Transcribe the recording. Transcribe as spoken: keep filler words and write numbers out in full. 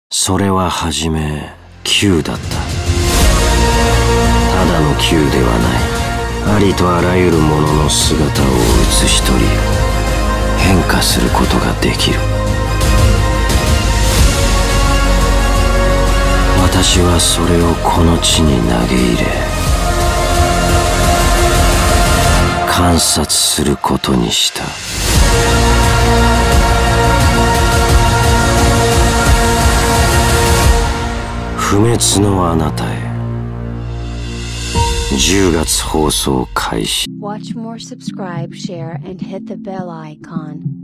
それははじめ球だった。ただの球ではない。ありとあらゆるものの姿を写し取り変化することができる。私はそれをこの地に投げ入れ観察することにした。不滅のあなたへ。じゅうがつ放送開始。 Watch more, subscribe, share, and hit the bell icon.